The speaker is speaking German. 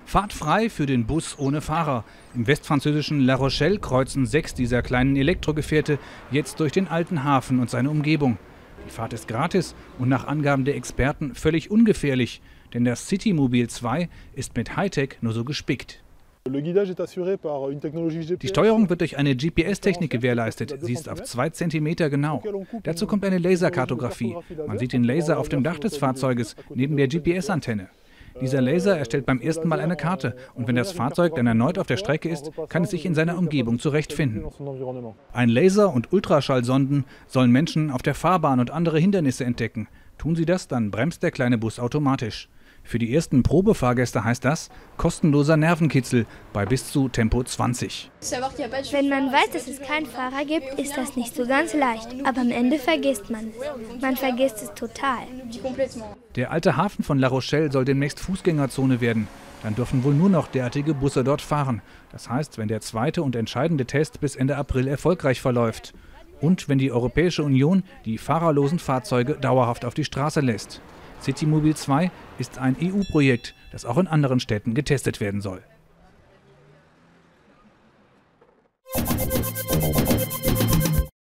Fahrt frei für den Bus ohne Fahrer. Im westfranzösischen La Rochelle kreuzen 6 dieser kleinen Elektrogefährte jetzt durch den alten Hafen und seine Umgebung. Die Fahrt ist gratis und nach Angaben der Experten völlig ungefährlich, denn das Citymobil 2 ist mit Hightech nur so gespickt. Die Steuerung wird durch eine GPS-Technik gewährleistet. Sie ist auf 2 cm genau. Dazu kommt eine Laserkartografie. Man sieht den Laser auf dem Dach des Fahrzeuges neben der GPS-Antenne. Dieser Laser erstellt beim ersten Mal eine Karte und wenn das Fahrzeug dann erneut auf der Strecke ist, kann es sich in seiner Umgebung zurechtfinden. Ein Laser und Ultraschallsonden sollen Menschen auf der Fahrbahn und andere Hindernisse entdecken. Tun sie das, dann bremst der kleine Bus automatisch. Für die ersten Probefahrgäste heißt das kostenloser Nervenkitzel bei bis zu Tempo 20. Wenn man weiß, dass es keinen Fahrer gibt, ist das nicht so ganz leicht. Aber am Ende vergisst man es. Man vergisst es total. Der alte Hafen von La Rochelle soll demnächst Fußgängerzone werden. Dann dürfen wohl nur noch derartige Busse dort fahren. Das heißt, wenn der zweite und entscheidende Test bis Ende April erfolgreich verläuft. Und wenn die Europäische Union die fahrerlosen Fahrzeuge dauerhaft auf die Straße lässt. Citymobil 2 ist ein EU-Projekt, das auch in anderen Städten getestet werden soll.